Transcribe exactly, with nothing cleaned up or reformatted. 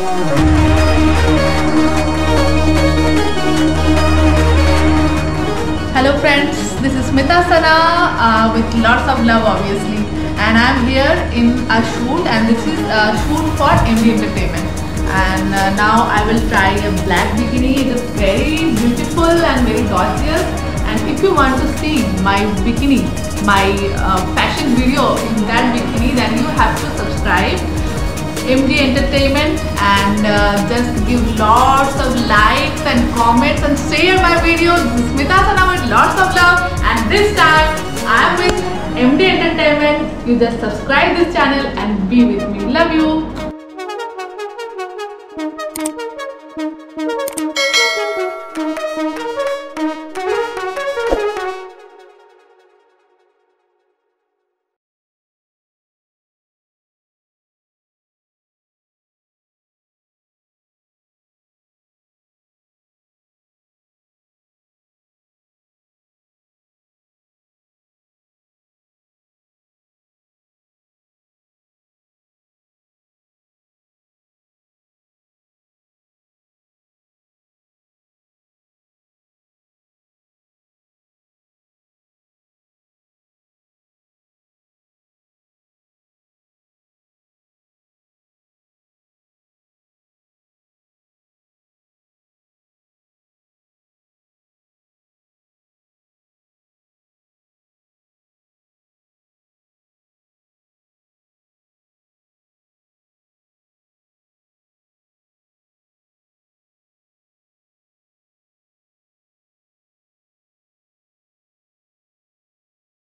Hello friends, this is Smita Sana uh, with lots of love obviously, and I am here in a shoot, and this is a shoot for M𝐷ey Entertainment. And uh, now I will try a black bikini. It is very beautiful and very gorgeous, and if you want to see my bikini, my uh, fashion video in that bikini, then you have to subscribe M𝐷ey Entertainment and uh, just give lots of likes and comments and share my videos. This is Smita Sana with lots of love, and this time I am with M𝐷ey Entertainment. You just subscribe this channel and be with me. Love you.